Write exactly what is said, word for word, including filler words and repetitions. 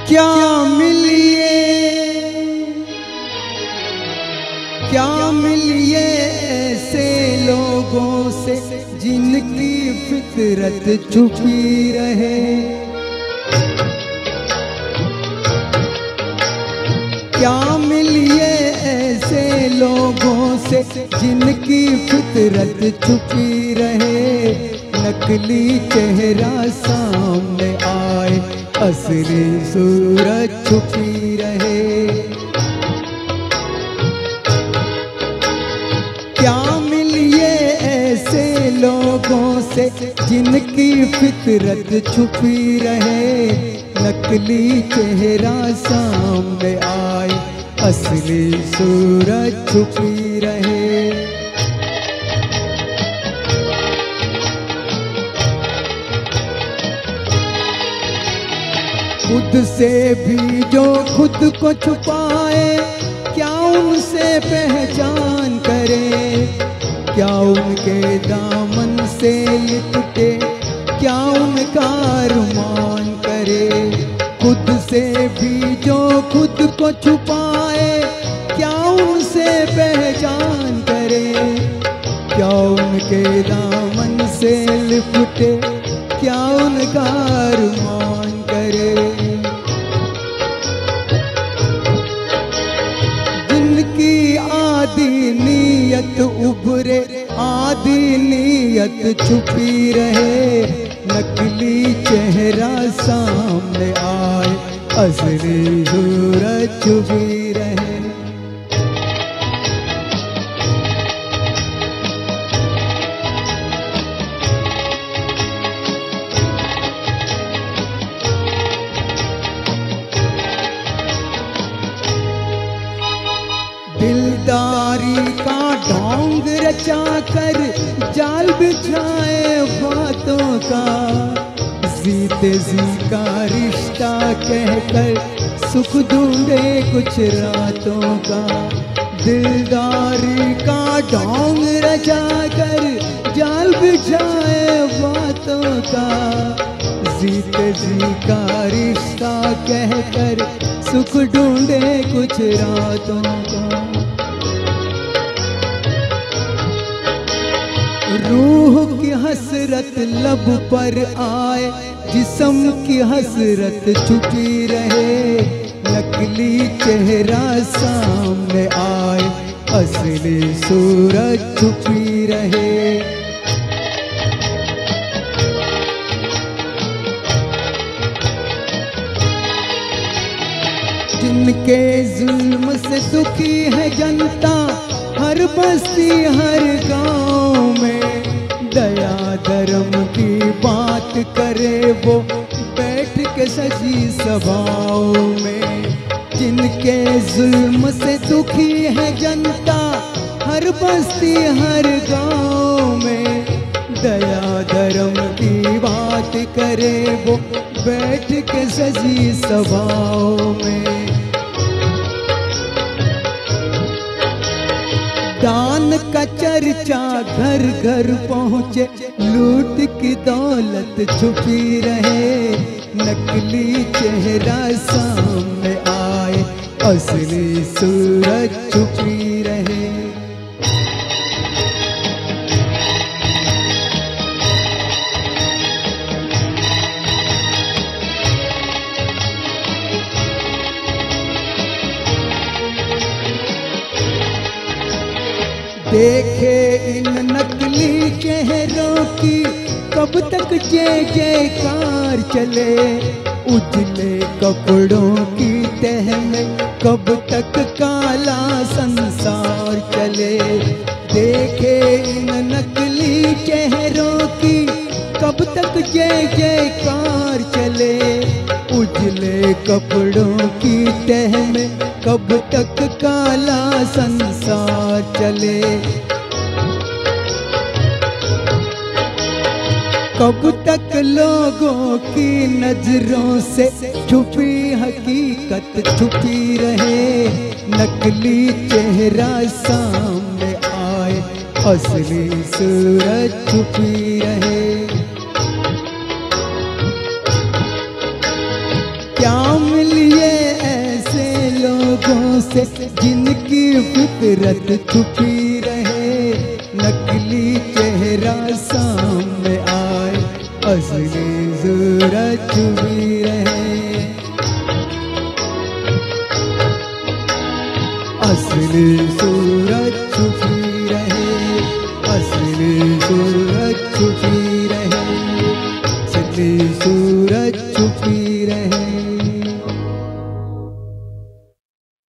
क्या मिलिए क्या मिलिए ऐसे लोगों से जिनकी फितरत छुपी रहे। क्या मिलिए ऐसे लोगों से जिनकी फितरत छुपी रहे। नकली चेहरा सामने आए असली सूरत छुपी रहे। क्या मिलिए ऐसे लोगों से जिनकी फितरत छुपी रहे। नकली चेहरा सामने आए असली सूरत छुपी रहे। खुद से भी जो खुद को छुपाए क्या उनसे पहचान करे। क्या उनके दामन से लिपटे क्या उनका अरमान करे। खुद से भी जो खुद को छुपाए क्या उनसे पहचान करे। क्या उनके दामन से लिपटे क्या उनका अरमान करे। जिनकी आदि नीयत उभरे आदि नीयत छुपी रहे। नकली चेहरा सामने आए असली सूरत छुपी रहे। दिलदारी का ढोंग रचा कर जाल बिछाए बातों का। जीते जी का रिश्ता कहकर सुख ढूंढे कुछ रातों का। दिलदारी का ढोंग रचा कर जाल बिछाए बातों का। जीते जी का रिश्ता कहकर सुख ढूंढे कुछ रातों का। रूह की हसरत लब पर आए जिस्म की हसरत छुपी रहे। नकली चेहरा सामने आए असली सूरत छुपी रहे। जिनके जुल्म से दुखी है जनता हर बस्ती हर गांव में। दया धर्म की बात करे वो बैठ के सजी सभाओं में। जिनके जुल्म से दुखी है जनता हर बस्ती हर गांव में। दया धर्म की बात करे वो बैठ के सजी सभाओं में। दान का चर्चा घर घर पहुँचे लूट की दौलत छुपी रहे। नकली चेहरा सामने आए असली सूरत छुपी रहे। देखे इन नकली चेहरों की कब तक जय जयकार चले। उजले कपड़ों की तह में कब तक काला संसार चले। देखे इन नकली चेहरों की कब तक जय जयकार चले। उजले कपड़ों की तह में कब तक काला संसार चले। कब तक लोगों की नजरों से छुपी हकीकत छुपी रहे। नकली चेहरा सामने आए असली सूरत छुपी रहे। क्या मिली नजरों से जिनकी फितरत छुपी रहे, नकली चेहरा सामने आए, असली सूरत छुपी रहे, असली सूरत